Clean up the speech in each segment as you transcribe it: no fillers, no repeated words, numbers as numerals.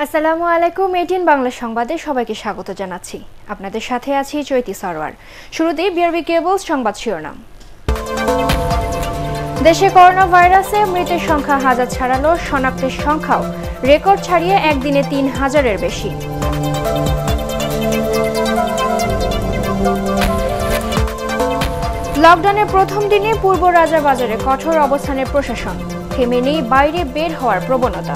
আসসালামু আলাইকুম। 18 বাংলা সংবাদে সবাইকে স্বাগত জানাচ্ছি। আপনাদের সাথে আছি চৈতি সরওয়ার। শুরুতেই বিআরবি কেবলস সংবাদ শিরোনাম। দেশে করোনা ভাইরাসে মৃতের সংখ্যা হাজার ছাড়ালো, শনাক্তের সংখ্যাও রেকর্ড ছাড়িয়ে একদিনে 3000-এর বেশি। লকডাউনের প্রথম দিনে পূর্ব রাজাবাজারে কঠোর অবস্থানের প্রশাসন, থেমে নেই বাইরে বের হওয়ার প্রবণতা।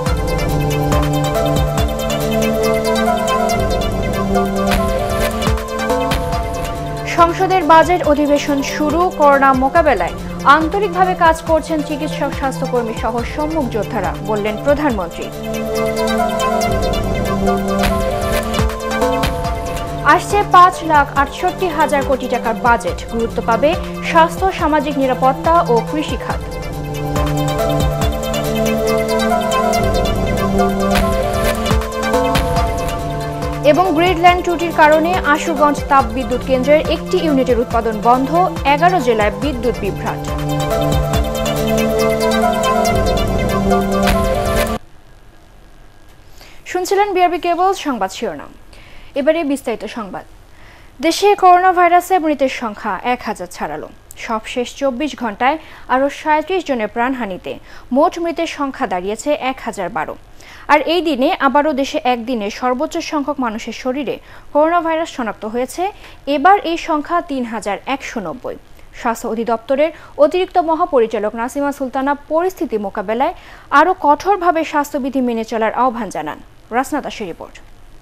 সংসদের বাজেট অধিবেশন শুরু, করোনা মোকাবেলায় আন্তরিকভাবে কাজ করছেন চিকিৎসক, স্বাস্থ্যকর্মী সহ সম্মুখ যোদ্ধারা, বললেন প্রধানমন্ত্রী। আসছে 5,68,000 কোটি টাকার বাজেট, গুরুত্ব পাবে স্বাস্থ্য, সামাজিক নিরাপত্তা ও কৃষি খাত। এবং গ্রিডল্যান্ড ত্রুটির কারণে আশুগঞ্জ তাপবিদ্যুৎ কেন্দ্রের একটি ইউনিটের উৎপাদন বন্ধ, 11 জেলায় বিদ্যুৎ বিভ্রাট। শুনছিলেন বিআরবি কেবল সংবাদ শিরোনাম। এবারে বিস্তারিত সংবাদ। দেশে করোনা ভাইরাসে মৃতের সংখ্যা 1000 ছাড়ালো। সবশেষ 24 ঘন্টায় আরও 37 জনের প্রাণহানিতে মোট মৃতের সংখ্যা দাঁড়িয়েছে 1012। আর এই দিনে আবারও দেশে একদিনে সর্বোচ্চ সংখ্যক মানুষের শরীরে করোনা ভাইরাস শনাক্ত হয়েছে। এবার এই সংখ্যা 3190। স্বাস্থ্য অধিদপ্তরের অতিরিক্ত মহাপরিচালক নাসিমা সুলতানা পরিস্থিতি মোকাবেলায় আরও কঠোরভাবে স্বাস্থ্যবিধি মেনে চলার আহ্বান জানান। রাসনা দাসের রিপোর্ট।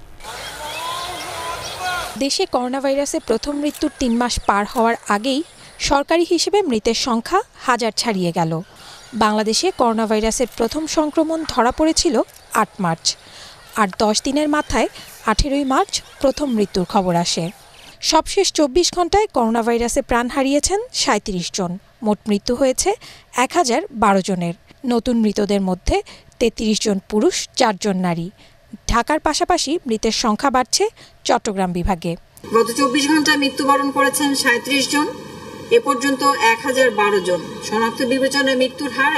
দেশে করোনা ভাইরাসে প্রথম মৃত্যুর 3 মাস পার হওয়ার আগেই সরকারি হিসেবে মৃতের সংখ্যা 1000 ছাড়িয়ে গেল। বাংলাদেশে করোনা ভাইরাসের প্রথম সংক্রমণ ধরা পড়েছিল 8 মার্চ। আর 10 দিনের মাথায় 18 মার্চ প্রথম মৃত্যুর খবর আসে। সবশেষ 24 ঘন্টায় করোনা ভাইরাসে প্রাণ হারিয়েছেন 37 জন। মোট মৃত্যু হয়েছে 1012 জনের। নতুন মৃতদের মধ্যে 33 জন পুরুষ, 4 জন নারী। ঢাকার পাশাপাশি মৃতের সংখ্যা বাড়ছে চট্টগ্রাম বিভাগে। গত 24 ঘন্টায় মৃত্যুবরণ করেছেন 37 জন। এ পর্যন্ত 1012 জন। শনাক্ত বিবেচনায় মৃত্যুর হার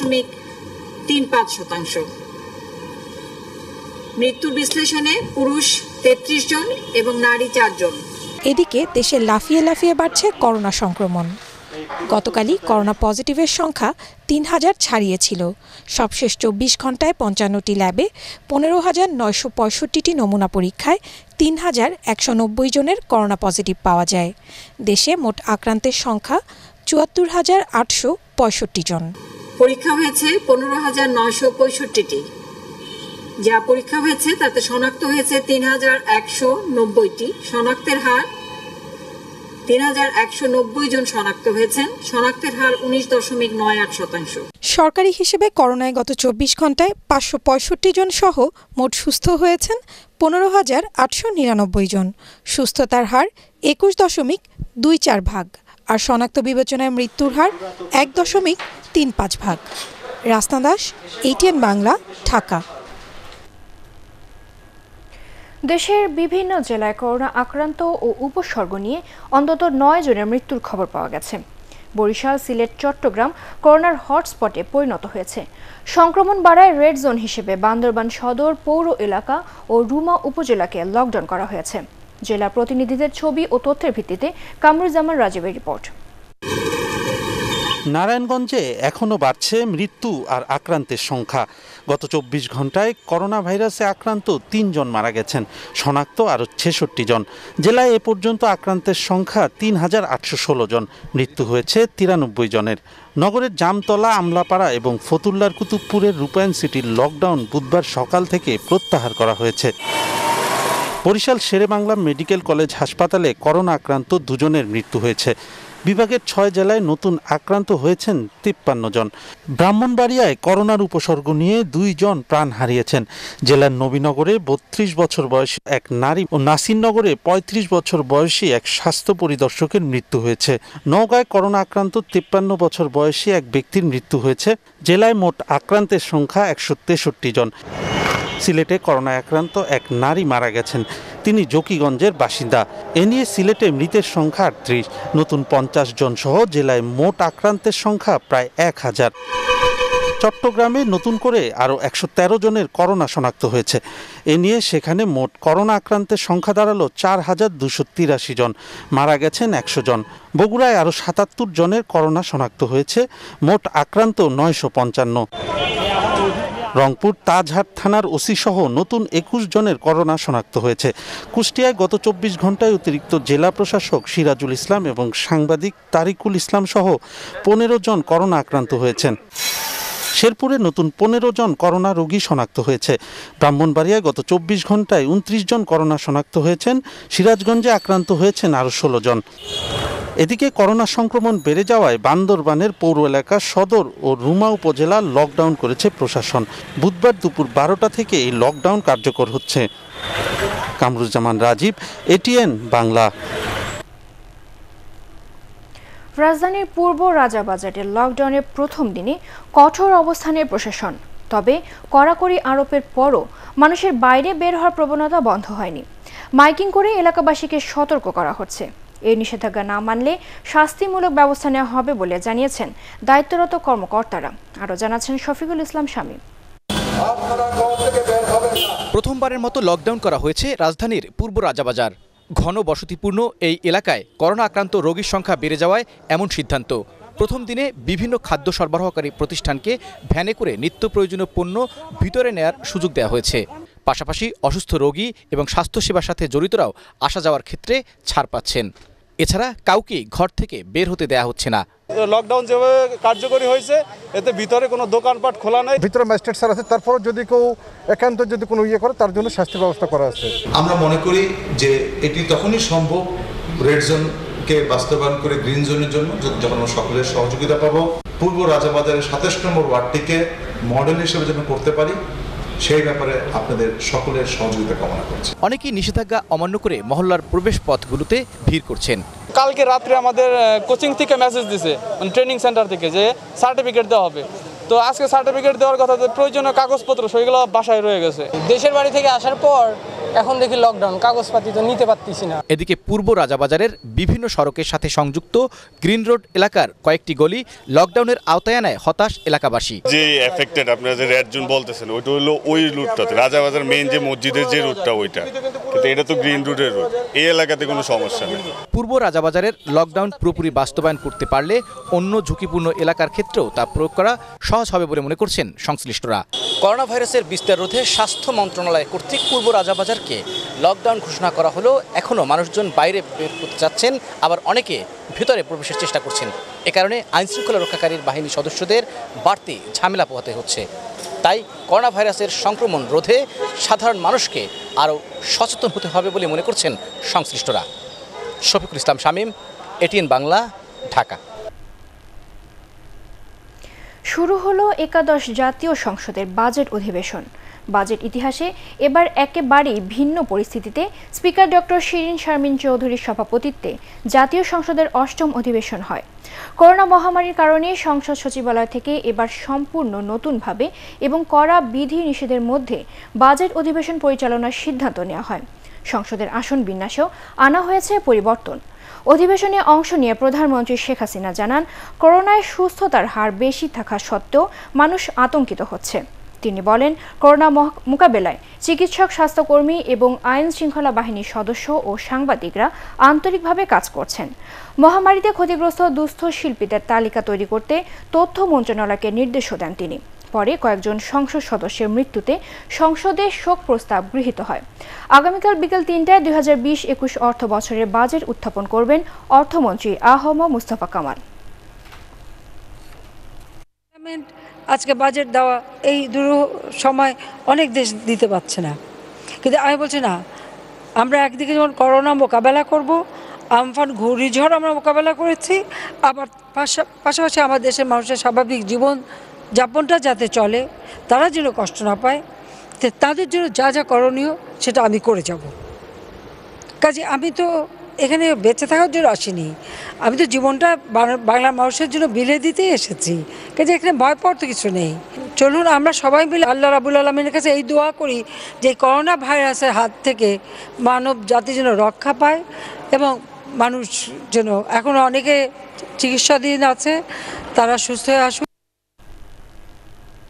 1.35%। মৃত্যুর বিশ্লেষণে পুরুষ 33 জন এবং নারী 4 জন। এদিকে দেশে লাফিয়ে লাফিয়ে বাড়ছে করোনা সংক্রমণ। গতকালই করোনা পজিটিভের সংখ্যা 3000 ছাড়িয়েছিল। সবশেষ 24 ঘন্টায় 55টি ল্যাবে 15,965টি নমুনা পরীক্ষায় 3190 জনের করোনা পজিটিভ পাওয়া যায়। দেশে মোট আক্রান্তের সংখ্যা 74,865 জন। পরীক্ষা হয়েছে 15,965টি। যা পরীক্ষা হয়েছে তাতে শনাক্ত হয়েছে 3190টি। শনাক্তের হার 3190 জন শনাক্ত হয়েছেন। শনাক্তের হার 19.98%। সরকারি হিসেবে করোনায় গত 24 ঘন্টায় 565 জন সহ মোট সুস্থ হয়েছেন 15,899 জন। সুস্থতার হার 21.24 ভাগ। আর শনাক্ত বিবেচনায় মৃত্যুর হার 1.35 ভাগ। রাসনা দাস, 18 বাংলা, ঢাকা। দেশের বিভিন্ন জেলায় করোনা আক্রান্ত ও উপসর্গ নিয়ে অন্তত 9 জনের মৃত্যুর খবর পাওয়া গেছে। বরিশাল, সিলেট, চট্টগ্রাম করোনার হটস্পটে পরিণত হয়েছে। সংক্রমণ বাড়ায় রেড জোন হিসেবে বান্দরবান সদর, পৌর এলাকা ও রুমা উপজেলাকে লকডাউন করা হয়েছে। জেলা প্রতিনিধিদের ছবি ও তথ্যের ভিত্তিতে কামরুজ্জামান রাজীবের রিপোর্ট। নারায়ণগঞ্জে এখনও বাড়ছে মৃত্যু আর আক্রান্তের সংখ্যা। গত 24 ঘন্টায় করোনা ভাইরাসে আক্রান্ত 3 জন মারা গেছেন, শনাক্ত আরও 66 জন। জেলায় এ পর্যন্ত আক্রান্তের সংখ্যা 3816 জন, মৃত্যু হয়েছে 93 জনের। নগরের জামতলা, আমলাপাড়া এবং ফতুল্লার কুতুবপুরের রূপায়ণ সিটির লকডাউন বুধবার সকাল থেকে প্রত্যাহার করা হয়েছে। বরিশাল শেরেবাংলা মেডিকেল কলেজ হাসপাতালে করোনা আক্রান্ত 2 জনের মৃত্যু হয়েছে। বিভাগের 6 জেলায় নতুন আক্রান্ত হয়েছেন 53 জন। ব্রাহ্মণবাড়িয়ায় করোনার উপসর্গ নিয়ে 2 জন প্রাণ হারিয়েছেন। জেলার নবীনগরে 32 বছর বয়সী এক নারী ও নাসিরনগরে 35 বছর বয়সী এক স্বাস্থ্য পরিদর্শকের মৃত্যু হয়েছে। নওগাঁয় করোনা আক্রান্ত 53 বছর বয়সী এক ব্যক্তির মৃত্যু হয়েছে। জেলায় মোট আক্রান্তের সংখ্যা 163 জন। সিলেটে করোনায় আক্রান্ত এক নারী মারা গেছেন, তিনি জকিগঞ্জের বাসিন্দা। এ নিয়ে সিলেটে মৃতের সংখ্যা 38। নতুন 50 জন সহ জেলায় মোট আক্রান্তের সংখ্যা প্রায় 1000। চট্টগ্রামে নতুন করে আরও 113 জনের করোনা শনাক্ত হয়েছে। এ নিয়ে সেখানে মোট করোনা আক্রান্তের সংখ্যা দাঁড়ালো 4,283 জন, মারা গেছেন 100 জন। বগুড়ায় আরও 77 জনের করোনা শনাক্ত হয়েছে, মোট আক্রান্ত 955। রংপুর তাজহাট থানার ওসি সহ নতুন 21 জনের করোনা শনাক্ত হয়েছে। কুষ্টিয়ায় গত 24 ঘন্টায় অতিরিক্ত জেলা প্রশাসক সিরাজুল ইসলাম এবং সাংবাদিক তারিকুল ইসলাম সহ 15 জন করোনা আক্রান্ত হয়েছেন। শেরপুরে নতুন 15 জন করোনা রোগী শনাক্ত হয়েছে। ব্রাহ্মণবাড়িয়ায় গত 24 ঘন্টায় 29 জন করোনা শনাক্ত হয়েছেন। সিরাজগঞ্জে আক্রান্ত হয়েছেন আরও 16 জন। এদিকে করোনা সংক্রমণ বেড়ে যাওয়ায় বান্দরবানের পৌর এলাকা সদর ও রুমা উপজেলা লকডাউন করেছে প্রশাসন। বুধবার দুপুর 12টা থেকে এই লকডাউন কার্যকর হচ্ছে। কামরুজ্জামান রাজীব, এটিএন বাংলা। রাজধানীর পূর্ব রাজাবাজারের লকডাউনের প্রথম দিনে কঠোর অবস্থানের প্রশাসন, তবে কড়াকড়ি আরোপের পরও মানুষের বাইরে বের হওয়ার প্রবণতা বন্ধ হয়নি। মাইকিং করে এলাকাবাসীকে সতর্ক করা হচ্ছে। এই নিষেধাজ্ঞা না মানলে শাস্তিমূলক ব্যবস্থা নেওয়া হবে বলে জানিয়েছেন দায়িত্বরত কর্মকর্তারা। আরও জানাচ্ছেন শফিকুল ইসলাম শামীম। প্রথমবারের মতো লকডাউন করা হয়েছে রাজধানীর পূর্ব রাজাবাজার। ঘন বসতিপূর্ণ এই এলাকায় করোনা আক্রান্ত রোগীর সংখ্যা বেড়ে যাওয়ায় এমন সিদ্ধান্ত। প্রথম দিনে বিভিন্ন খাদ্য সরবরাহকারী প্রতিষ্ঠানকে ভ্যানে করে নিত্য প্রয়োজনীয় পণ্য ভিতরে নেয়ার সুযোগ দেওয়া হয়েছে। পাশাপাশি অসুস্থ রোগী এবং স্বাস্থ্যসেবার সাথে জড়িতরাও আসা যাওয়ার ক্ষেত্রে ছাড় পাচ্ছেন। এছাড়া কাউকে ঘর থেকে বের হতে দেয়া হচ্ছে না। লকডাউন যেভাবে কার্যকরী হয়েছে এতে ভিতরে কোনো দোকানপাট খোলা নাই। ভিতরে ম্যাজিস্ট্রেট স্যার আছে, তারপর যদি কেউ একান্ত যদি কোনো ইয়ে করে তার জন্য শাস্তির ব্যবস্থা করা আছে। আমরা মনে করি যে এটি তখনই সম্ভব রেড জোনকে বাস্তবায়ন করে গ্রিন জোনের জন্য, যখন আমরা সকলের সহযোগিতা পাবো। পূর্ব রাজাবাজারের 27 নম্বর ওয়ার্ডটিকে মডেল হিসেবে যেন করতে পারি, সেই ব্যাপারে আপনাদের সকলের সহযোগিতা কামনা করছি। অনেকেই নিষেধাজ্ঞা অমান্য করে মহল্লার প্রবেশ পথগুলোতে ভিড় করছেন। কালকে রাত্রে আমাদের কোচিং থেকে মেসেজ দিছে, ট্রেনিং সেন্টার থেকে, যে সার্টিফিকেট দেওয়া হবে। তো আজকে সার্টিফিকেট দেওয়ার কথা, প্রয়োজনীয় কাগজপত্র সেগুলো বাসায় রয়ে গেছে। দেশের বাড়ি থেকে আসার পর এখন দেখি লকডাউন, কাগজপাতি তো নিতে পারতেছি না। এদিকে পূর্ব রাজাবাজারের বিভিন্ন সড়কের সাথে সংযুক্ত গ্রিন রোড এলাকার কয়েকটি গলি লকডাউনের আওতায় আনায় হতাশ এলাকাবাসী। যে এফেক্টেড আপনারা যে রেড জোন বলতেছেন, ওইটা হলো ওই রুটটাতে, রাজাবাজার মেইন যে মসজিদের যে রুটটা ওইটা, কিন্তু এটা তো গ্রিন রোডের রুট, এই এলাকাতে কোনো সমস্যা নেই। পূর্ব রাজাবাজারের লকডাউন পুরোপুরি বাস্তবায়ন করতে পারলে অন্য ঝুঁকিপূর্ণ এলাকার ক্ষেত্রেও তা প্রয়োগ করা সহজ হবে বলে মনে করছেন সংশ্লিষ্টরা। করোনা ভাইরাসের বিস্তার রোধে স্বাস্থ্য মন্ত্রণালয় কর্তৃক পূর্ব রাজাবাজারকে লকডাউন ঘোষণা করা হলেও এখনও মানুষজন বাইরে বের করতে চাচ্ছেন, আবার অনেকে ভিতরে প্রবেশের চেষ্টা করছেন। এ কারণে আইনশৃঙ্খলা রক্ষাকারী বাহিনীর সদস্যদের বাড়তি ঝামেলা পোহাতে হচ্ছে। তাই করোনা ভাইরাসের সংক্রমণ রোধে সাধারণ মানুষকে আরও সচেতন হতে হবে বলে মনে করছেন সংশ্লিষ্টরা। শফিকুল ইসলাম শামীম, এটিএন বাংলা, ঢাকা। শুরু হলো একাদশ জাতীয় সংসদের বাজেট অধিবেশন। বাজেট ইতিহাসে এবার একেবারেই ভিন্ন পরিস্থিতিতে স্পিকার ডক্টর শিরিন শারমিন চৌধুরীর সভাপতিত্বে জাতীয় সংসদের 8ম অধিবেশন হয়। করোনা মহামারীর কারণে সংসদ সচিবালয় থেকে এবার সম্পূর্ণ নতুনভাবে এবং কড়া বিধি নিষেধের মধ্যে বাজেট অধিবেশন পরিচালনার সিদ্ধান্ত নেওয়া হয়। সংসদের আসন বিন্যাসেও আনা হয়েছে পরিবর্তন। অধিবেশনে অংশ নিয়ে প্রধানমন্ত্রী শেখ হাসিনা জানান, করোনায় সুস্থতার হার বেশি থাকা সত্ত্বেও মানুষ আতঙ্কিত হচ্ছে। তিনি বলেন, করোনা মোকাবেলায় চিকিৎসক, স্বাস্থ্যকর্মী এবং আইন শৃঙ্খলা বাহিনীর সদস্য ও সাংবাদিকরা আন্তরিকভাবে কাজ করছেন। মহামারীতে ক্ষতিগ্রস্ত দুস্থ শিল্পীদের তালিকা তৈরি করতে তথ্য মন্ত্রণালয়কে নির্দেশও দেন তিনি। পরে কয়েকজন সংসদ সদস্যের মৃত্যুতে সংসদে শোক প্রস্তাব গৃহীত হয়। আগামীকাল বিকেল 3টায় 2020-21 অর্থ বছরের বাজেট উত্থাপন করবেন অর্থমন্ত্রী আ.হ.ম মুস্তফা কামাল। আজকে বাজেট দেওয়া এই দুরূহ সময় অনেক দেশ দিতে পারছে না, কিন্তু আমি বলছি না, আমরা একদিকে যেমন করোনা মোকাবেলা করব, আমফান ঘূর্ণিঝড় আমরা মোকাবেলা করেছি, আবার পাশাপাশি আমার দেশের মানুষের স্বাভাবিক জীবন যাপনটা যাতে চলে, তারা যেন কষ্ট না পায়, তাদের জন্য যা যা করণীয় সেটা আমি করে যাব। কাজে আমি তো এখানে বেঁচে থাকার জন্য আসিনি, আমি তো জীবনটা বাংলার মানুষের জন্য বিলে দিতেই এসেছি। কাজে এখানে ভয় পাওয়ার তো কিছু নেই। চলুন আমরা সবাই মিলে আল্লাহ রাব্বুল আলামিনের কাছে এই দোয়া করি যে করোনা ভাইরাসের হাত থেকে মানব জাতি যেন রক্ষা পায় এবং মানুষ যেন, এখন অনেকে চিকিৎসাধীন আছে, তারা সুস্থ হয়ে আসুন।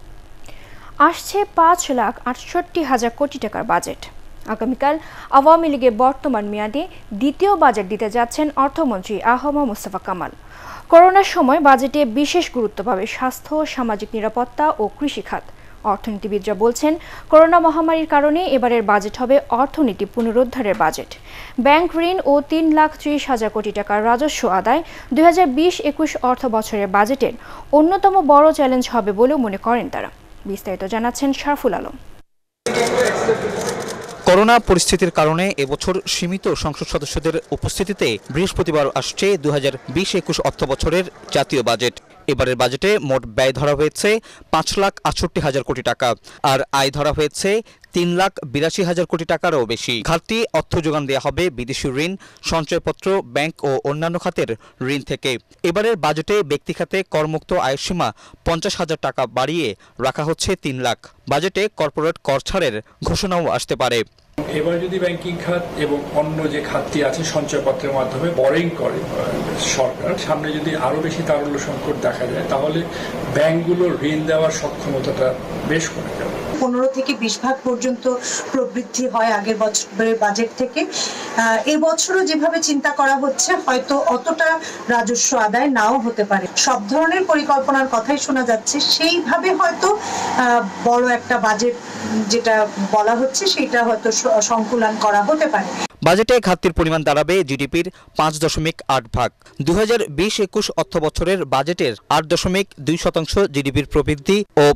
আসছে 5,68,000 কোটি টাকার বাজেট। আগামীকাল আওয়ামী লীগের বর্তমান মেয়াদে দ্বিতীয় বাজেট দিতে যাচ্ছেন অর্থমন্ত্রী আ.হ.ম মুস্তফা কামাল। করোনার সময় বাজেটে বিশেষ গুরুত্ব পাবে স্বাস্থ্য, সামাজিক নিরাপত্তা ও কৃষি খাত। অর্থনীতিবিদরা বলছেন, করোনা মহামারীর কারণে এবারের বাজেট হবে অর্থনীতি পুনরুদ্ধারের বাজেট। ব্যাংক ঋণ ও 3,30,000 কোটি টাকার রাজস্ব আদায় 2020-21 অর্থ বছরের বাজেটের অন্যতম বড় চ্যালেঞ্জ হবে বলেও মনে করেন তারা। বিস্তারিত জানাচ্ছেন শারফুল আলম। করোনা পরিস্থিতির কারণে এবছর সীমিত সংসদ সদস্যদের উপস্থিতিতে বৃহস্পতিবার আসছে 2020-21 অর্থ বছরের জাতীয় বাজেট। এবারের বাজেটে মোট ব্যয় ধরা হয়েছে 5,68,000 কোটি টাকা, আর আয় ধরা হয়েছে 3,82,000 কোটি টাকারও বেশি। ঘাটতি অর্থ যোগান দেওয়া হবে বিদেশি ঋণ, সঞ্চয়পত্র, ব্যাংক ও অন্যান্য খাতের ঋণ থেকে। এবারের বাজেটে ব্যক্তি খাতে করমুক্ত আয়ের সীমা 50,000 টাকা বাড়িয়ে রাখা হচ্ছে 3 লাখ। বাজেটে কর্পোরেট কর ছাড়ের ঘোষণাও আসতে পারে। এবার যদি ব্যাংকিং খাত এবং অন্য যে খাতটি আছে সঞ্চয়পত্রের মাধ্যমে বরিং করে সরকার, সামনে যদি আরো বেশি তারল্য সংকট দেখা যায় তাহলে ব্যাংকগুলোর ঋণ দেওয়ার সক্ষমতাটা বেশ কমে যাবে। 15 থেকে 20% পর্যন্ত প্রবৃদ্ধি হয় আগের বছরের বাজেট থেকে। এবছরও যেভাবে চিন্তা করা হচ্ছে হয়তো অতটা রাজস্ব আদায় নাও হতে পারে। সব ধরনের পরিকল্পনার কথাই শোনা যাচ্ছে, সেইভাবে হয়তো বড় একটা বাজেট যেটা বলা হচ্ছে সেটা হয়তো সংকুলন করা হতে পারে। বাজেটে ঘাটতির পরিমাণ দাঁড়াবে জিডিপির 5.8 ভাগ। 2020-21 অর্থ বছরের বাজেটের 8.2% জিডিপির প্রবৃদ্ধি ও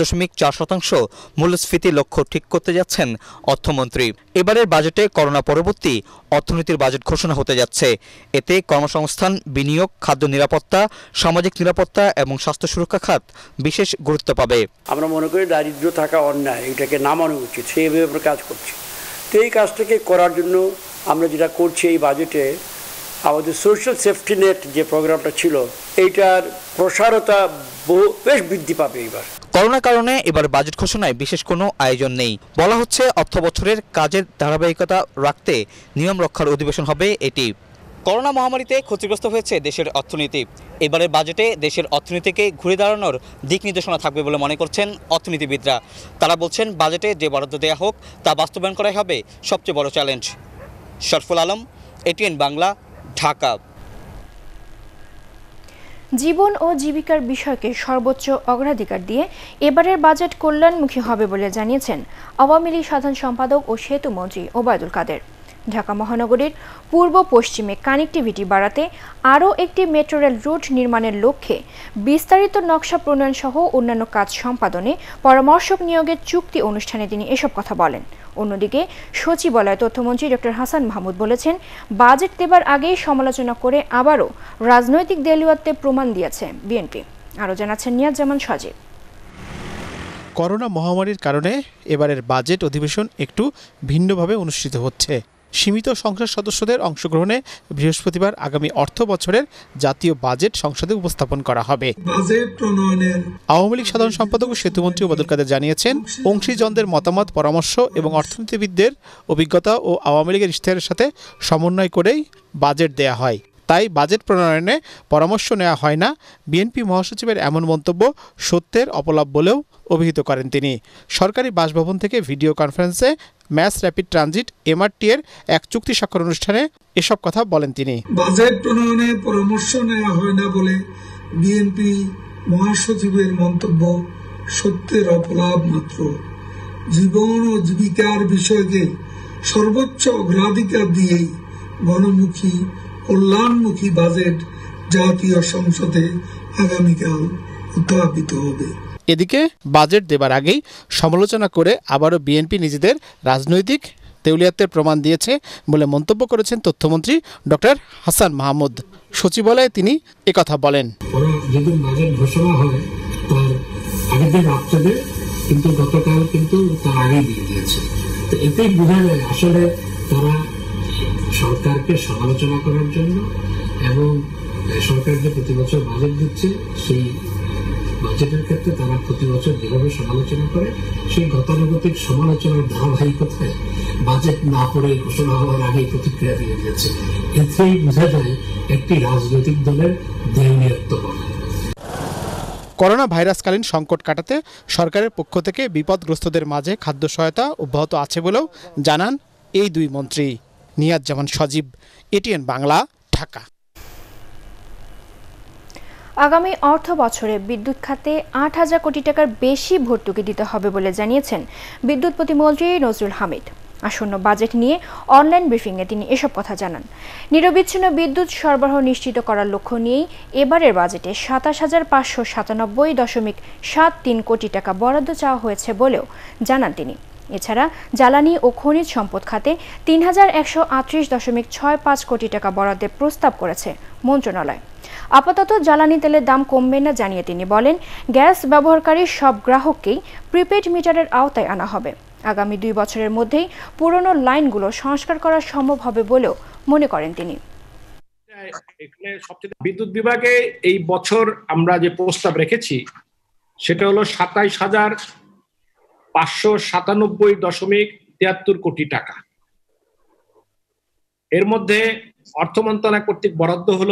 5.4% মূল্যস্ফীতি লক্ষ্য ঠিক করতে যাচ্ছেন অর্থমন্ত্রী। এবারের বাজেটে করোনা পরবর্তী অর্থনীতির বাজেট ঘোষণা হতে যাচ্ছে। এতে কর্মসংস্থান, বিনিয়োগ, খাদ্য নিরাপত্তা, সামাজিক নিরাপত্তা এবং স্বাস্থ্য সুরক্ষা খাত বিশেষ গুরুত্ব পাবে। আমরা মনে করি দারিদ্র্য থাকা অন্যায়, এটাকে নামানো উচিত, সেইভাবে আমরা কাজ করছি। তো এই কাজটাকে করার জন্য আমরা যেটা করছি এই বাজেটে, আমাদের সোশ্যাল সেফটি নেট যে প্রোগ্রামটা ছিল এইটার প্রসারতা বেশ বৃদ্ধি পাবে। এবার করোনার কারণে এবার বাজেট ঘোষণায় বিশেষ কোনো আয়োজন নেই। বলা হচ্ছে অর্থ বছরের কাজের ধারাবাহিকতা রাখতে নিয়ম রক্ষার অধিবেশন হবে এটি। করোনা মহামারীতে ক্ষতিগ্রস্ত হয়েছে দেশের অর্থনীতি। এবারের বাজেটে দেশের অর্থনীতিকে ঘুরে দাঁড়ানোর দিক নির্দেশনা থাকবে বলে মনে করছেন অর্থনীতিবিদরা। তারা বলছেন, বাজেটে যে বরাদ্দ দেওয়া হোক তা বাস্তবায়ন করাই হবে সবচেয়ে বড় চ্যালেঞ্জ। শারফুল আলম, ATN বাংলা, ঢাকা। জীবন ও জীবিকার বিষয়কে সর্বোচ্চ অগ্রাধিকার দিয়ে এবারের বাজেট কল্যাণমুখী হবে বলে জানিয়েছেন আওয়ামী লীগ সাধারণ সম্পাদক ও সেতু মন্ত্রী ওবায়দুল কাদের। ঢাকা মহানগরীর পূর্ব পশ্চিমে কানেক্টিভিটি বাড়াতে আরও একটি মেট্রো রেল রুট নির্মাণের লক্ষ্যে বিস্তারিত নকশা প্রণয়ন সহ অন্যান্য কাজ সম্পাদনে পরামর্শক নিয়োগের চুক্তি অনুষ্ঠানে তিনি এসব কথা বলেন। অন্যদিকে সচিবালয় তথ্যমন্ত্রী ডক্টর হাসান মাহমুদ বলেছেন, বাজেট দেবার আগেই সমালোচনা করে আবারও রাজনৈতিক দেউলিয়াত্বের প্রমাণ দিয়েছে বিএনপি। আরও জানাচ্ছেন নিয়াজ জামান সজীব। করোনা মহামারীর কারণে এবারের বাজেট অধিবেশন একটু ভিন্নভাবে অনুষ্ঠিত হচ্ছে। সীমিত সংসদ সদস্যদের অংশগ্রহণে বৃহস্পতিবার আগামী অর্থ বছরের জাতীয় বাজেট সংসদে উপস্থাপন করা হবে। আওয়ামী লীগ সাধারণ সম্পাদক ও সেতুমন্ত্রী ওবায়দুল কাদের জানিয়েছেন, অংশীজনদের মতামত, পরামর্শ এবং অর্থনীতিবিদদের অভিজ্ঞতা ও আওয়ামী লীগের ইশতেহারের সাথে সমন্বয় করেই বাজেট দেয়া হয়। তাই বাজেট প্রণয়নে পরামর্শ নেওয়া হয় না। বিএনপি মহাসচিবের এমন মন্তব্য সত্যের অপলাপ বলেও অভিহিত করেন তিনি। সরকারি বাসভবন থেকে ভিডিও কনফারেন্সে ম্যাস র্যাপিড ট্রানজিট MRT এর এক চুক্তি স্বাক্ষর অনুষ্ঠানে এসব কথা বলেন তিনি। বাজেট প্রণয়নে পরামর্শ নেওয়া হয় না বলে বিএনপি মহাসচিবের মন্তব্য সত্যের অপলাপ মাত্র। জীবন ও জীবিকার বিষয়কে সর্বোচ্চ অগ্রাধিকার দিয়েই গণমুখী কল্যাণমুখী বাজেট জাতীয় সংসদে আগামীকাল উত্থাপিত হবে। এদিকে বাজেট দেবার আগেই সমালোচনা করে আবারও বিএনপি নিজেদের রাজনৈতিক দেউলিয়াত্বের প্রমাণ দিয়েছে বলে মন্তব্য করেছেন তথ্যমন্ত্রী ডক্টর হাসান মাহমুদ। সচিবালয়ে তিনি একথা বলেন। যেদিন বাজেট ঘোষণা হয় তার আগের দিন রাত্রে, কিন্তু গতকাল কিন্তু তার আগেই দিয়ে দিয়েছে। তো এতেই বোঝা যায় আসলে তারা সরকারকে সমালোচনা করার জন্য এবং সরকার যে প্রতি বছর বাজেট দিচ্ছে সেই বাজেটের ক্ষেত্রে তারা প্রতি বছর যেভাবে সমালোচনা করে সেই গতানুগতিক সমালোচনার ধারাবাহিকতায় বাজেট না পড়ে ঘোষণা হওয়ার আগেই প্রতিক্রিয়া দিয়ে দিয়েছে। এতেই বোঝা যায় একটি রাজনৈতিক দলের দেউলিয়াত্ব। করোনা ভাইরাসকালীন সংকট কাটাতে সরকারের পক্ষ থেকে বিপদগ্রস্তদের মাঝে খাদ্য সহায়তা অব্যাহত আছে বলেও জানান এই দুই মন্ত্রী। নিয়াজ জামান সজীব, এটিএন বাংলা, ঢাকা। আগামী অর্থ বছরে বিদ্যুৎ খাতে ৮,০০০ কোটি টাকার বেশি ভর্তুকি দিতে হবে বলে জানিয়েছেন বিদ্যুৎ প্রতিমন্ত্রী নজরুল হামিদ। আসন্ন বাজেট নিয়ে অনলাইন ব্রিফিংয়ে তিনি এসব কথা জানান। নিরবিচ্ছিন্ন বিদ্যুৎ সরবরাহ নিশ্চিত করার লক্ষ্য নিয়েই এবারের বাজেটে ২৭,৫৯৭.৭৩ কোটি টাকা বরাদ্দ চাওয়া হয়েছে বলেও জানান তিনি। এছাড়া জ্বালানি ও খনিজ সম্পদ খাতে ৩,১৩৮.65 কোটি টাকা বরাদ্দের প্রস্তাব করেছে মন্ত্রণালয়। আপাতত জ্বালানি তেলের দাম কমবে না জানিয়ে তিনি বলেন, গ্যাস ব্যবহারকারী সব গ্রাহককেই প্রিপেড মিটারের আওতায় আনা হবে। আগামী 2 বছরের মধ্যেই পুরনো লাইনগুলো সংস্কার করা সম্ভব হবে বলেও মনে করেন তিনি। বিদ্যুৎ বিভাগে এই বছর আমরা যে প্রস্তাব রেখেছি সেটা হলো ২৭,৫৯৭.৭৩ কোটি টাকা। এর মধ্যে অর্থ মন্ত্রণালয় কর্তৃক বরাদ্দ হলো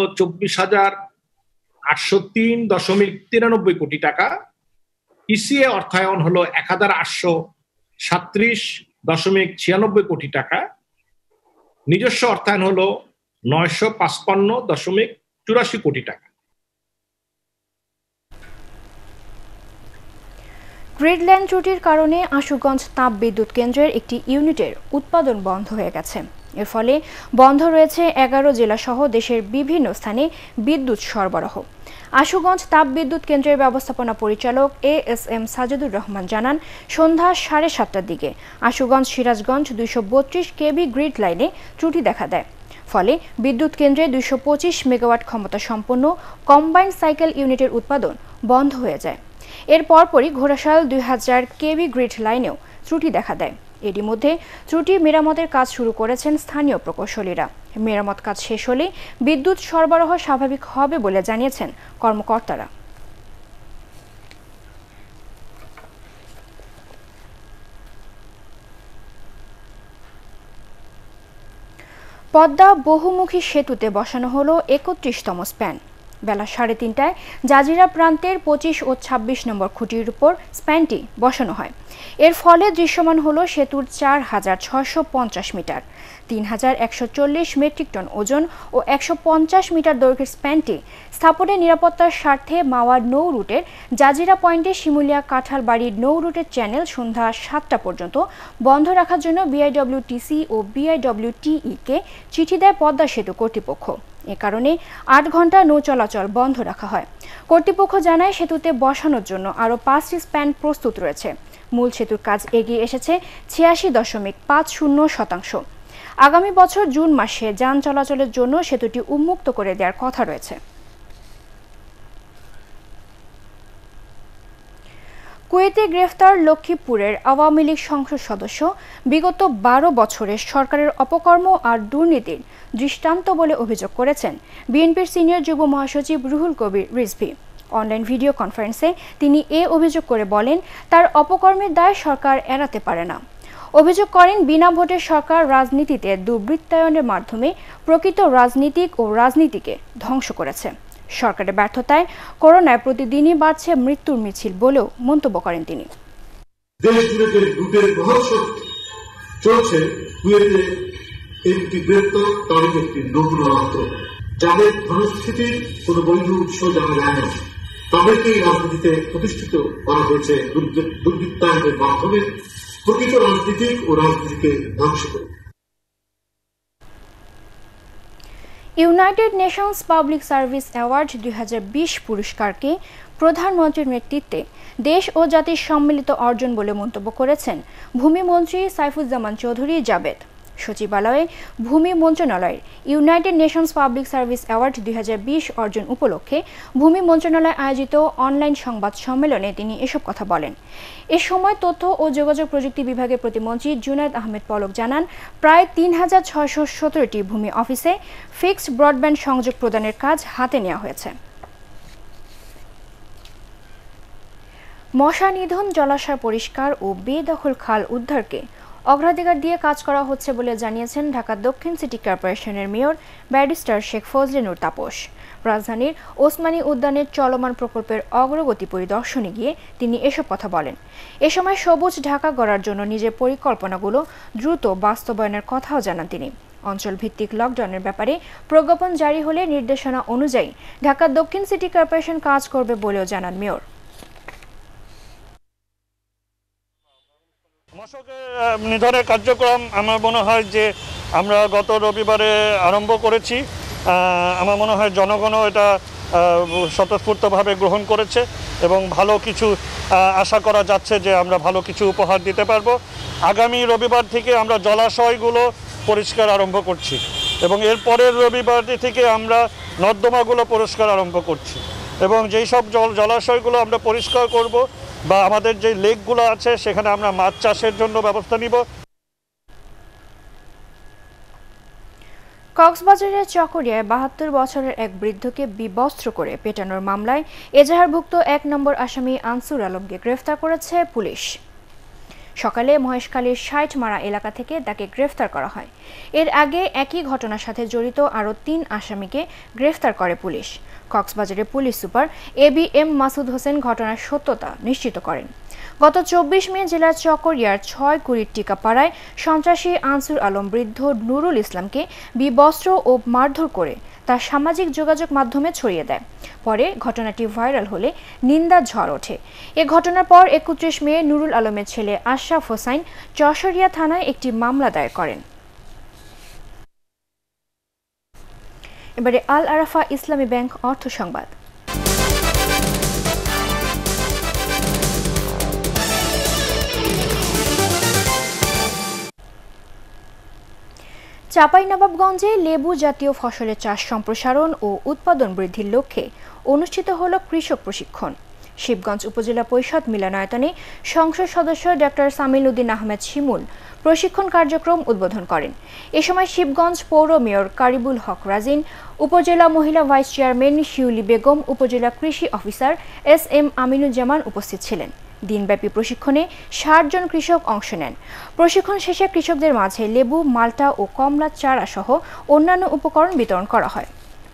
২৪,৮০৩.৯৩ কোটি টাকা। ইসিএ অর্থায়ন হলো ১,৮৩৭.৯৬ কোটি টাকা। নিজস্ব অর্থায়ন হলো ৯৫৫.৮৪ কোটি টাকা। গ্রিড লাইন ত্রুটির কারণে আশুগঞ্জ তাপ বিদ্যুৎ কেন্দ্রের একটি ইউনিটের উৎপাদন বন্ধ হয়ে গেছে। এর ফলে বন্ধ রয়েছে 11 জেলা সহ দেশের বিভিন্ন স্থানে বিদ্যুৎ সরবরাহ। আশুগঞ্জ তাপ বিদ্যুৎ কেন্দ্রের ব্যবস্থাপনা পরিচালক ASM সাজিদুর রহমান জানান, সন্ধ্যা 7:30টার দিকে আশুগঞ্জ সিরাজগঞ্জ 232 কেবি গ্রিড লাইনে ত্রুটি দেখা দেয়। ফলে বিদ্যুৎ কেন্দ্রে 225 মেগাওয়াট ক্ষমতা সম্পন্ন কম্বাইন্ড সাইকেল ইউনিটের উৎপাদন বন্ধ হয়ে যায়। এর পরপরই ঘোড়াশাল 2000 কেবি গ্রিড লাইনেও ত্রুটি দেখা দেয়। এরই মধ্যে ত্রুটি মেরামতের কাজ শুরু করেছেন স্থানীয় প্রকৌশলীরা। মেরামত কাজ শেষ হলে বিদ্যুৎ সরবরাহ স্বাভাবিক হবে বলে জানিয়েছেন কর্মকর্তারা। পদ্মা বহুমুখী সেতুতে বসানো হলো 31তম স্প্যান। বেলা 3:30টায় জাজিরা প্রান্তের 25 ও 26 নম্বর খুঁটির উপর স্প্যানটি বসানো হয়। এর ফলে দৃশ্যমান হলো সেতুর 4,650 মিটার, 3,140 মেট্রিক টন ওজন ও 150 মিটার দৈর্ঘ্যের স্প্যানটি স্থাপনের নিরাপত্তার স্বার্থে মাওয়া নৌ রুটের জাজিরা পয়েন্টে শিমুলিয়া কাঁঠালবাড়ির নৌ রুটের চ্যানেল সন্ধ্যা 7টা পর্যন্ত বন্ধ রাখার জন্য BIWTC ও BIWTE কে চিঠি দেয় পদ্মা সেতু কর্তৃপক্ষ। এ কারণে 8 ঘন্টা নৌ চলাচল বন্ধ রাখা হয়। কর্তৃপক্ষ জানায়, সেতুতে বসানোর জন্য আরও 5টি স্প্যান প্রস্তুত রয়েছে। মূল সেতুর কাজ এগিয়ে এসেছে 86.50%। আগামী বছর জুন মাসে যান চলাচলের জন্য সেতুটি উন্মুক্ত করে দেওয়ার কথা রয়েছে। কুয়েতে গ্রেফতার লক্ষ্মীপুরের আওয়ামী লীগ সংসদ সদস্য বিগত 12 বছরের সরকারের অপকর্ম আর দুর্নীতির দৃষ্টান্ত বলে অভিযোগ করেছেন বিএনপির সিনিয়র যুগ্ম মহাসচিব রুহুল কবির রিজভী। অনলাইন ভিডিও কনফারেন্সে তিনি অভিযোগ করে বলেন, তার অপকর্মের দায় সরকার এড়াতে পারে না। অভিযোগ করেন, বিনা ভোটের সরকার রাজনীতিতে দুর্বৃত্তায়নের মাধ্যমে প্রকৃত রাজনীতিক ও রাজনীতিকে ধ্বংস করেছে। সরকারের ব্যর্থতায় করোনায় প্রতিদিনই বাড়ছে মৃত্যুর মিছিল বলেও মন্তব্য করেন তিনি। যাদের ধনস্থিতির কোনো বৈধ উৎস জানা যায় না, তাদেরকেই রাজনীতিতে প্রতিষ্ঠিত করা হয়েছে দুর্বৃত্তায়নের মাধ্যমে প্রকৃত রাজনীতিক ও রাজনীতিকে ধ্বংস করে। United Nations public service award 2020 পুরস্কারকে প্রধানমন্ত্রীর নেতৃত্বে দেশ ও জাতির সম্মিলিত অর্জন বলে মন্তব্য করেছেন ভূমিমন্ত্রী সাইফুজ্জামান চৌধুরী জাবেদ। সচিবালয়ে ভূমি মন্ত্রণালয়ের United Nations public service award 2020 অর্জন উপলক্ষে ভূমি মন্ত্রণালয় আয়োজিত অনলাইন সংবাদ সম্মেলনে তিনি এসব কথা বলেন। এ সময় তথ্য ও যোগাযোগ প্রযুক্তি বিভাগের প্রতিমন্ত্রী জুনায়েদ আহমেদ পলক জানান, প্রায় 3,617টি ভূমি অফিসে ফিক্সড ব্রডব্যান্ড সংযোগ প্রদানের কাজ হাতে নেওয়া হয়েছে। মশা নিধন, জলাশয় পরিষ্কার ও বেদখল খাল উদ্ধারকে অগ্রাধিকার দিয়ে কাজ করা হচ্ছে বলে জানিয়েছেন ঢাকা দক্ষিণ সিটি কর্পোরেশনের মেয়র ব্যারিস্টার শেখ ফজলে নূর তাপস। রাজধানীর ওসমানী উদ্যানের চলমান প্রকল্পের অগ্রগতি পরিদর্শনে গিয়ে তিনি এসব কথা বলেন। এ সময় সবুজ ঢাকা গড়ার জন্য নিজের পরিকল্পনাগুলো দ্রুত বাস্তবায়নের কথাও জানান তিনি। অঞ্চল ভিত্তিক লকডাউনের ব্যাপারে প্রজ্ঞাপন জারি হলে নির্দেশনা অনুযায়ী ঢাকা দক্ষিণ সিটি কর্পোরেশন কাজ করবে বলেও জানান মেয়র। নিধনের কার্যক্রম আমার মনে হয় যে আমরা গত রবিবারে আরম্ভ করেছি। আমার মনে হয় জনগণও এটা স্বতঃস্ফূর্তভাবে গ্রহণ করেছে এবং ভালো কিছু আশা করা যাচ্ছে যে আমরা ভালো কিছু উপহার দিতে পারবো। আগামী রবিবার থেকে আমরা জলাশয়গুলো পরিষ্কার আরম্ভ করছি এবং এর পরের রবিবার থেকে আমরা নর্দমাগুলো পরিষ্কার আরম্ভ করছি এবং যেই সব জলাশয়গুলো আমরা পরিষ্কার করব বা আমাদের যে লেকগুলো আছে সেখানে আমরা মাছ চাষের জন্য ব্যবস্থা নিব। কক্সবাজারের চকরিয়ায় ৭২ বছরের এক বৃদ্ধকে বিবস্ত্র করে পেটানোর মামলায় এজাহারভুক্ত ১ নম্বর আসামি আনসুর আলমকে গ্রেফতার করেছে পুলিশ। সকালে মহেশখালীর ৬০ মারা এলাকা থেকে তাকে গ্রেফতার করা হয়। এর আগে একই ঘটনার সাথে জড়িত আরও ৩ আসামিকে গ্রেফতার করে পুলিশ। কক্সবাজারের police super ABM Masud Hossain ঘটনার সত্যতা নিশ্চিত করেন। গত ২৪ মে জেলার চকরিয়ার ৬ কুড়ির টিকাপাড়ায় সন্ত্রাসী আনসুর আলম বৃদ্ধ নুরুল ইসলামকে বিবস্ত্র ও মারধর করে তার সামাজিক যোগাযোগ মাধ্যমে ছড়িয়ে দেয়। পরে ঘটনাটি ভাইরাল হলে নিন্দার ঝড় ওঠে। এ ঘটনার পর ৩১ মে নুরুল আলমের ছেলে আশরাফ হোসাইন চশরিয়া থানায় একটি মামলা দায়ের করেন। এবারে আল আরাফা ইসলামী ব্যাংক অর্থ সংবাদ। চাঁপাইনবাবগঞ্জে লেবু জাতীয় ফসলের চাষ সম্প্রসারণ ও উৎপাদন বৃদ্ধির লক্ষ্যে অনুষ্ঠিত হল কৃষক প্রশিক্ষণ। শিবগঞ্জ উপজেলা পরিষদ মিলনায়তনে সংসদ সদস্য ডক্টর সামিল উদ্দিন আহমেদ শিমুল প্রশিক্ষণ কার্যক্রম উদ্বোধন করেন। এ সময় শিবগঞ্জ পৌর মেয়র কারিবুল হক রাজিন, উপজেলা মহিলা ভাইস চেয়ারম্যান শিউলি বেগম, উপজেলা কৃষি অফিসার SM আমিনুজ্জামান উপস্থিত ছিলেন। দিনব্যাপী প্রশিক্ষণে ৬০ জন কৃষক অংশ নেন। প্রশিক্ষণ শেষে কৃষকদের মাঝে লেবু, মাল্টা ও কমলা চারা সহ অন্যান্য উপকরণ বিতরণ করা হয়।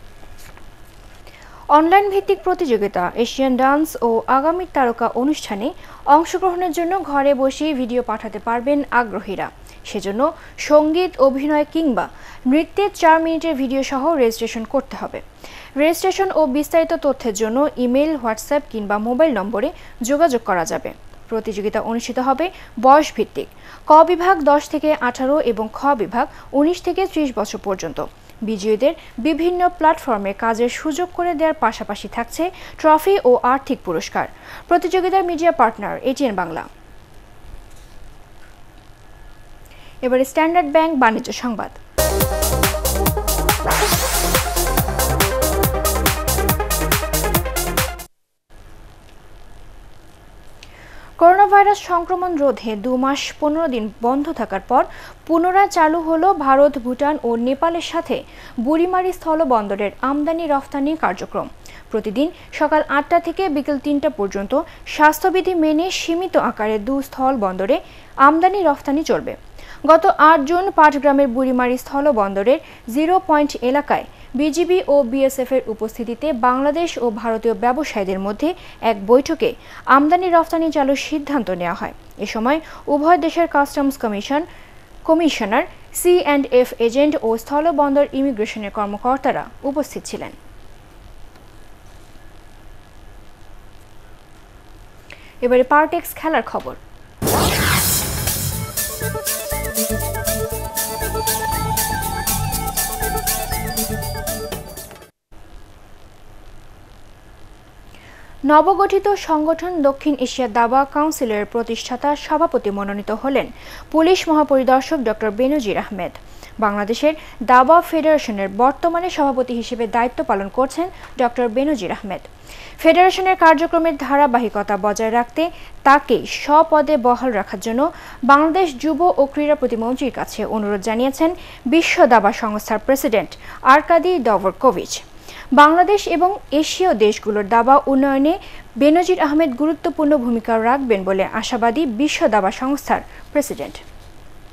অনলাইন ভিত্তিক প্রতিযোগিতা এশিয়ান ডান্স ও আগামী তারকা অনুষ্ঠানে অংশগ্রহণের জন্য ঘরে বসেই ভিডিও পাঠাতে পারবেন আগ্রহীরা। সেজন্য সঙ্গীত, অভিনয় কিংবা নৃত্যের ৪ মিনিটের ভিডিও সহ রেজিস্ট্রেশন করতে হবে। রেজিস্ট্রেশন ও বিস্তারিত তথ্যের জন্য ইমেল, হোয়াটসঅ্যাপ কিংবা মোবাইল নম্বরে যোগাযোগ করা যাবে। প্রতিযোগিতা অনুষ্ঠিত হবে বয়স ভিত্তিক। ক বিভাগ ১০ থেকে ১৮ এবং খ বিভাগ ১৯ থেকে ৩০ বছর পর্যন্ত। বিজয়ীদের বিভিন্ন প্ল্যাটফর্মে কাজের সুযোগ করে দেওয়ার পাশাপাশি থাকছে ট্রফি ও আর্থিক পুরস্কার। প্রতিযোগিতার মিডিয়া পার্টনার ATN বাংলা। এবারে স্ট্যান্ডার্ড ব্যাংক বাণিজ্য সংবাদ। করোনা ভাইরাস সংক্রমণ রোধে ২ মাস ১৫ দিন বন্ধ থাকার পর পুনরায় চালু হলো ভারত, ভুটান ও নেপালের সাথে বুড়িমারি স্থলবন্দরের আমদানি রফতানি কার্যক্রম। প্রতিদিন সকাল ৮টা থেকে বিকেল ৩টা পর্যন্ত স্বাস্থ্যবিধি মেনে সীমিত আকারে ২ স্থলবন্দরে আমদানি রফতানি চলবে। গত ৮ জুন পাটগ্রামের বুড়িমারি স্থলবন্দরের 0 পয়েন্ট এলাকায় বিজিবি ও BSF এর উপস্থিতিতে বাংলাদেশ ও ভারতীয় ব্যবসায়ীদের মধ্যে এক বৈঠকে আমদানি রফতানি চালুর সিদ্ধান্ত নেওয়া হয়। এ সময় উভয় দেশের কাস্টমস কমিশনার, C&F এজেন্ট ও স্থলবন্দর ইমিগ্রেশনের কর্মকর্তারা উপস্থিত ছিলেন। এবারে পারটেক্স খেলার খবর। নবগঠিত সংগঠন দক্ষিণ এশিয়া দাবা কাউন্সিলের প্রতিষ্ঠাতা সভাপতি মনোনীত হলেন পুলিশ মহাপরিদর্শক ডক্টর বেনজির আহমেদ। বাংলাদেশের দাবা ফেডারেশনের বর্তমানে সভাপতি হিসেবে দায়িত্ব পালন করছেন ডক্টর বেনজির আহমেদ। ফেডারেশনের কার্যক্রমের ধারাবাহিকতা বজায় রাখতে তাকে স্বপদে বহাল রাখার জন্য বাংলাদেশ যুব ও ক্রীড়া প্রতিমন্ত্রীর কাছে অনুরোধ জানিয়েছেন বিশ্ব দাবা সংস্থার প্রেসিডেন্ট আরকাদি ডভরকোভিচ। বাংলাদেশ এবং এশীয় দেশগুলোর দাবা উন্নয়নে বেনজির আহমেদ গুরুত্বপূর্ণ ভূমিকা রাখবেন বলে আশাবাদী বিশ্ব দাবা সংস্থার প্রেসিডেন্ট।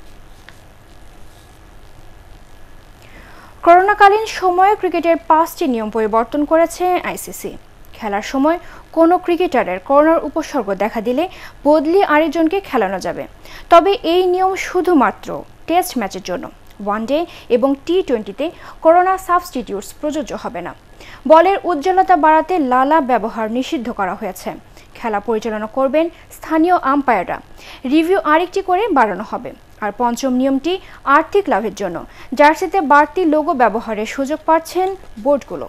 করোনাকালীন সময়ে ক্রিকেটের 5টি নিয়ম পরিবর্তন করেছে আইসিসি। খেলার সময় কোনো ক্রিকেটারের করোনার উপসর্গ দেখা দিলে বদলি আরেকজনকে খেলানো যাবে, তবে এই নিয়ম শুধুমাত্র টেস্ট ম্যাচের জন্য। ওয়ানডে এবং টি20তে করোনা সাবস্টিটিউটস প্রযোজ্য হবে না। বলের উজ্জ্বলতা বাড়াতে লালা ব্যবহার নিষিদ্ধ করা হয়েছে। খেলা পরিচালনা করবেন স্থানীয় আম্পায়াররা। রিভিউ আরেকটি করে বাড়ানো হবে। আর পঞ্চম নিয়মটি আর্থিক লাভের জন্য। জার্সিতে বাড়তি লোগো ব্যবহারের সুযোগ পাচ্ছেন বোর্ডগুলো।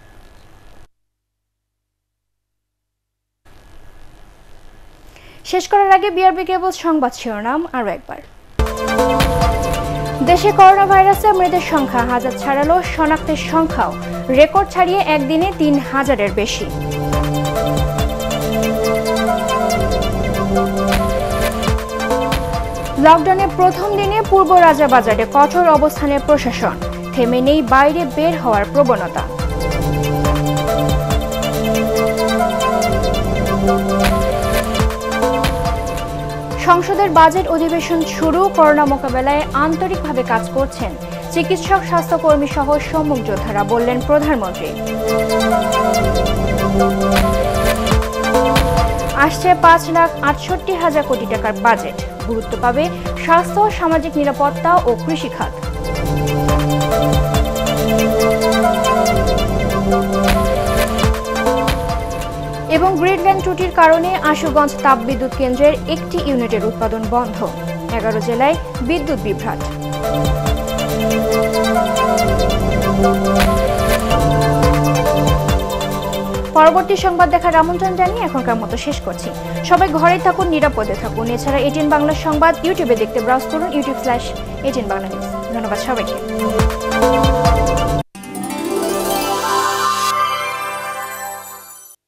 শেষ করার আগে বিআরবি কেবলস সংবাদ শিরোনাম আরও একবার। দেশে করোনা ভাইরাসে মৃতের সংখ্যা 1000 ছাড়ালো, শনাক্তের সংখ্যাও রেকর্ড ছাড়িয়ে একদিনে 3000-এর বেশি। লকডাউনের প্রথম দিনে পূর্ব রাজাবাজারে কঠোর অবস্থানে প্রশাসন, থেমে নেই বাইরে বের হওয়ার প্রবণতা। সংসদের বাজেট অধিবেশন শুরু, করোনা মোকাবেলায় আন্তরিকভাবে কাজ করছেন চিকিৎসক, স্বাস্থ্যকর্মী সহ সম্মুখ যোদ্ধারা, বললেন প্রধানমন্ত্রী। আসছে 5,68,000 কোটি টাকার বাজেট, গুরুত্ব পাবে স্বাস্থ্য, সামাজিক নিরাপত্তা ও কৃষি খাত। এবং গ্রিডলাইন ত্রুটির কারণে আশুগঞ্জ তাপবিদ্যুৎ কেন্দ্রের একটি ইউনিটের উৎপাদন বন্ধ, 11 জেলায় বিদ্যুৎ বিভ্রাট। পরবর্তী সংবাদ দেখার আমন্ত্রণ জানিয়ে এখনকার মতো শেষ করছি। সবাই ঘরে থাকুন, নিরাপদে থাকুন। এছাড়া এটিএন বাংলা সংবাদ ইউটিউবে দেখতে ব্রাউজ করুন youtube/ATN বাংলা নিউজ। ধন্যবাদ সবাইকে।